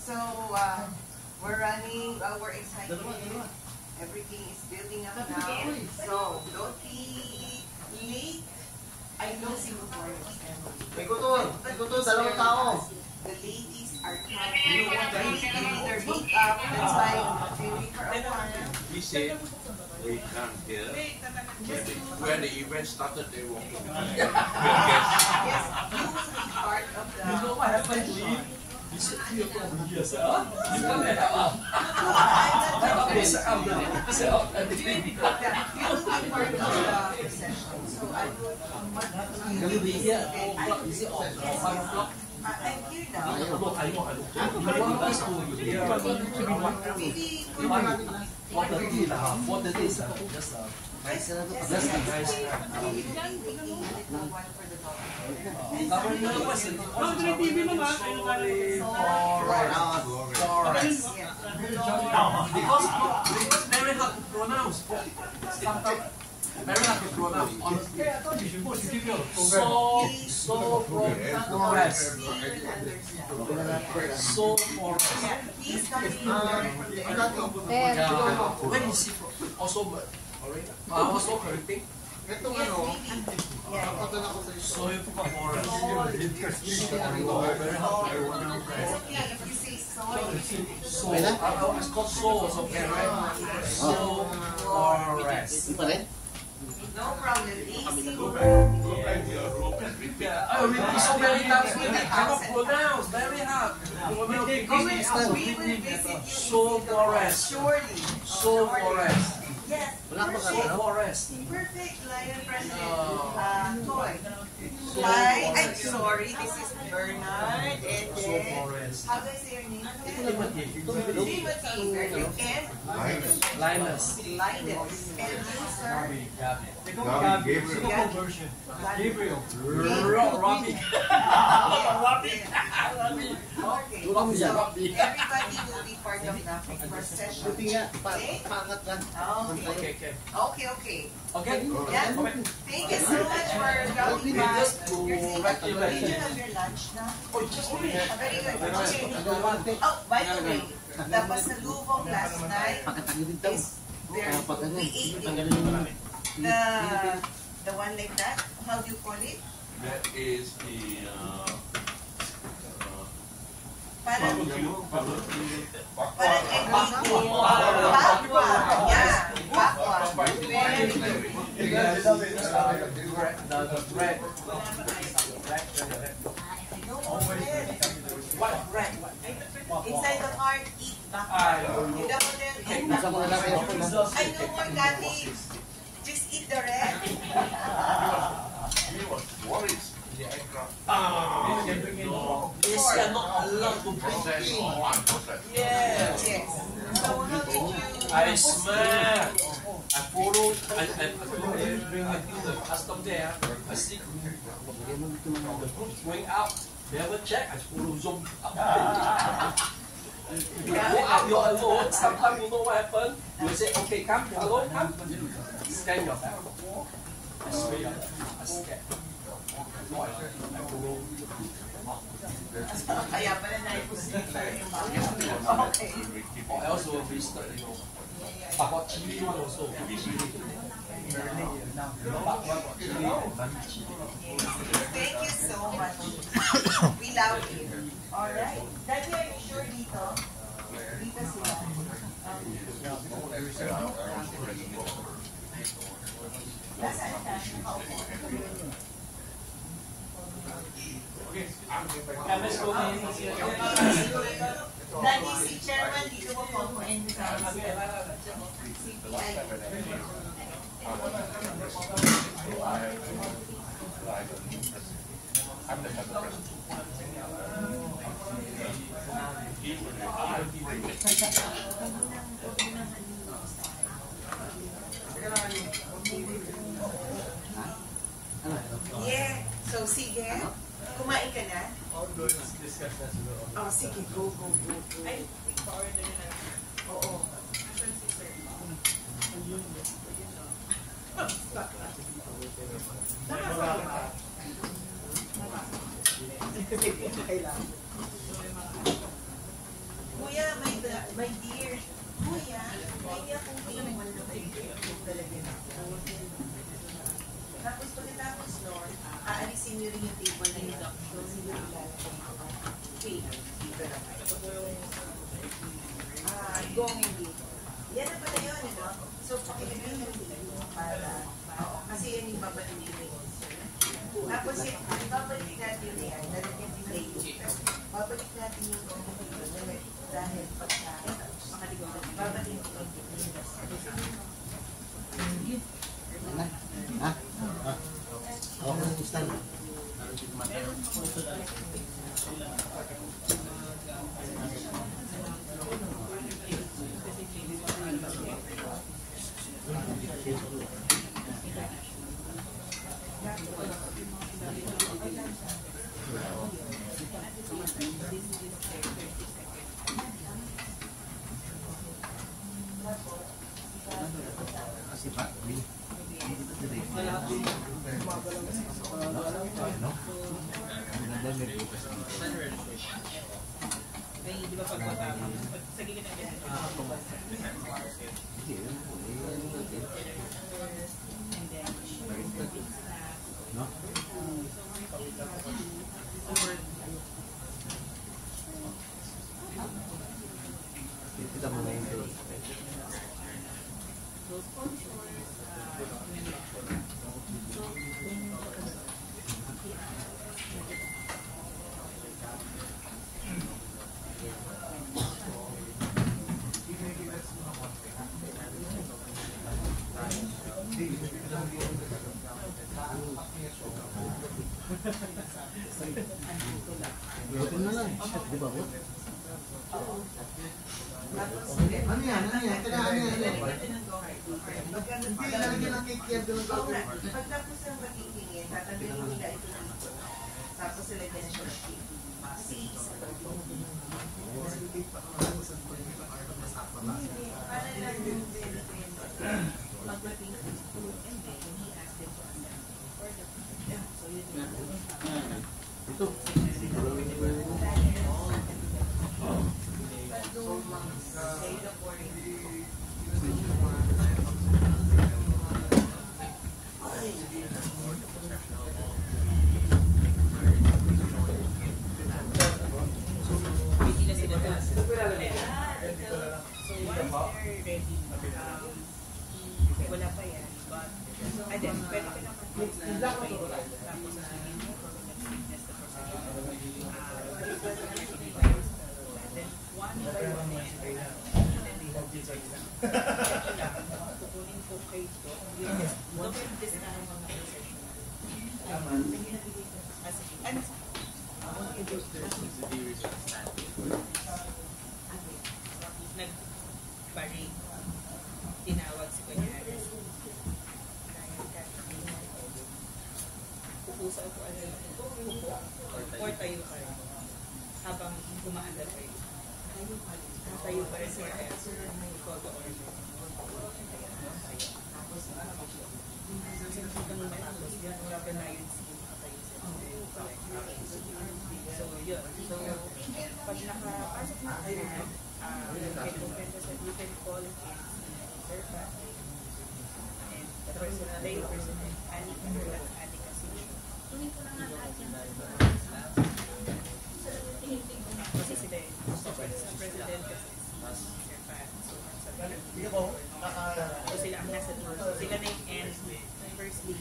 So, we're running, we're excited. Everything is building up now. So, don't be late. I know Singapore is Ikuto, dalawang tao. the ladies are coming. They need their makeup. That's why they wait for a while. We said we come here. When the event started, they won't come. Yes, you will be part of the... You know what happened to you? You said 3 or 4 years, huh? You come and help out. You will You be part of the procession. So I will... will be here at 4 o'clock. Is it 5 o'clock? I'm here now. I know. Maybe... 4:30 lah. 4:30 is just nice. Governor, what's the forest? Because very hard to pronounce. Very hard to pronounce. Honestly. I thought you should go to give you a program. Forest. So forest. He's coming from the airport. When is he from? Also, also correcting. Ito ano, So you forgot forest. Very hard to pronounce. If you say sorry, So, it's called soul, okay, right? So forest. no problem. Easy. I repeat so many times, we cannot pronounce. Very hard. We will visit you. So forest. Surely. So forest. Yes. So forest. Perfect Lion President toy. I'm sorry, this is Bernard and So then, forest. how do I say your name? Timothy. Timothy and Linus. Linus. And you, sir? Gabriel. Robbie. Okay. So, everybody will be part of the procession. Okay? Okay. Okay. Yeah. Thank you so much for dropping by. You're saying that you have your lunch now? Very good. Oh, by the way, the pasalubong last night is there. We ate it. The one like that. How do you call it? That is the Parang bakwa. Yeah, bakwa. Very good. The bread. No more bread. What bread? Inside the heart, eat bakwa. You double them, eat bakwa. I no more Gati. Just eat the red. he was worried. The aircraft Is not allowed to process bring in. one process. Yes. Yes. So how did you... I smell. I follow. I think the custom there. I see the groups going out. They have a check. I follow zoom up. You go out, you're alone. Sometimes you know what happened. You say, okay, come, hello, come. Scan your bag. I swear, I scan. No, I follow. Kaya pala na-position yung bakwa. Okay. I also visited, but got chili one also. Thank you so much. We love you. Alright. Dati, are you sure dito? Dito sila. Nasaan ka? Dati si Chairman dito mo po and I'm the president. Yeah. So, sige. Kumain ka na? Oh, sige. Go. Ay, oo. My dear, kuya, hindi akong table na kayo talaga na. Tapos pagkatapos nun, aalisin nyo rin yung table na yun. So, sila ilalagay ko. Okay, dito na kayo. Going dito. Yan na pala yun, no? So, pakilagay nyo dito para, kasi yan yung babalik nyo. Tapos yung babalik natin yan, lalagyan din later. Babalik natin yung dahil pagka babalik Ha? Okay, stand. Kita mo na yung Butin na lang. Di ba? Ano yan? Ano yan? Kailangan yan. Hindi, lalagyan ng cake yan. Pagtapos ng magigingin, tatanggalin nila ito dito. Tapos ilagyan na siya ng cake. Para lang yung very magdating na and then he asked them to accept for the so yun Ito. wala pa yan, but then, pwede ka naman tapos sasabihin mo for witness the procession. Then, one by one, kukunin ko kayo ito. Don't this na ang mga procession. Ano sa? Nag-parade. Tinawag si Kuya Aris. Pupusa ako or tayo ka rin. Habang kumaandar kayo. Tayo pa rin for call to order. Tapos, so, yun. So, pag nakapasok na kayo, you can call it third party. And the person, lay person, Anika, that's Anika Sisho. Kasi sila sa president kasi third party. So sila ang nasa doon. Sila na yung end. Firstly,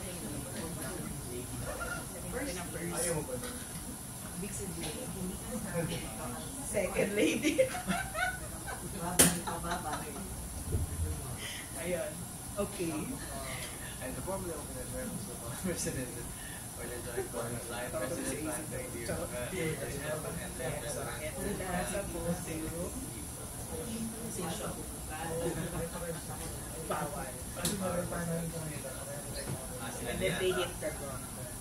big sibling. Second lady. Ayun. Okay. And the formula of the president or the joint bonus line president line and then Bawal. And then they hit the ground.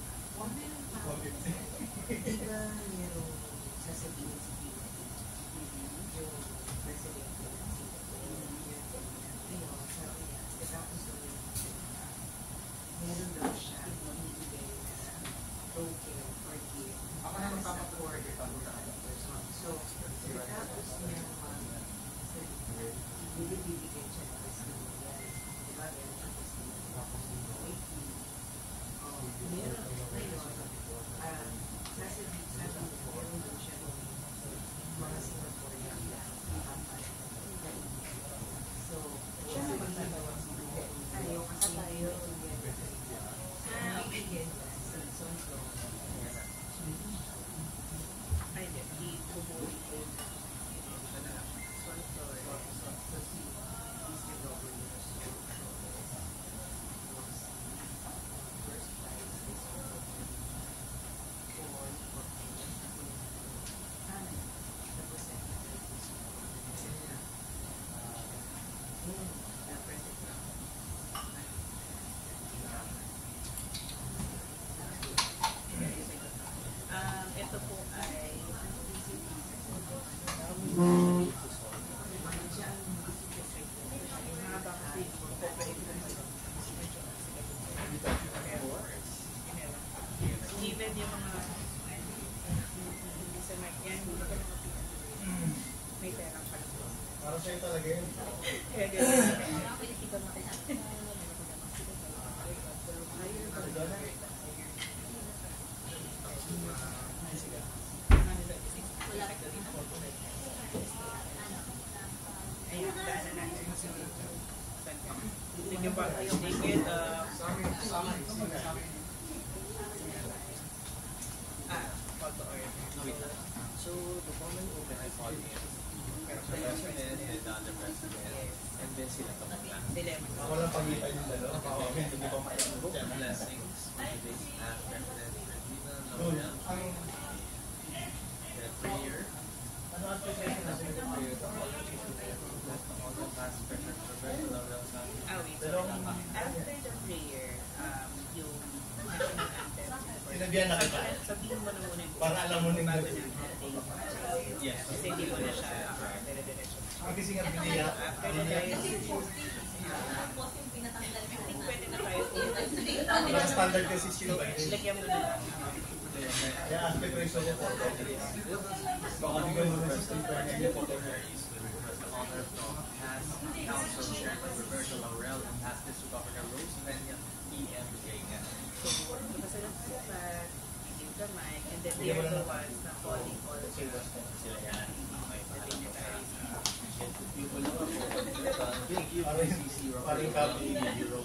Di ba merong sasabihin sa yung president meron daw siya ibibigay na token or gift. So, tapos niya sa'yo talaga yun. Kaya ganyan. Ayun, daanan natin. Thank you pa. Thank you. Call to order. So the woman opened I called him. The president and the other president. And then sila tumula. Dilemma. Ako lang pagitan yung dalawa. Hindi ko pa mayagot. Blessings for today's President Regina Laurel. The prayer. Ano ang presentation natin? Prayer to all the people. All the past President Roberto Laurel. Wait. After the prayer, yung national anthem. Sinabihan na kita. Sabihin mo na muna yung Para alam mo nang bago natin. Yes. Kasi hindi mo na siya dire-diretso. Kasi nga biniya. After the prayer, I think pwede na tayo Walang standard kasi sino ba? lagyan mo na lang. Kaya aspect ratio ko po. Baka bigyan mo na system pa niya po. The honor of past Council Chairman Roberto Laurel and past this to Governor Rose Venia E.M. Reagan. So, nakasalat sila sa give the mic, and then they are the ones na calling all the Sila yan. Yung ulo ako. Thank you. Parang copy ni Hero.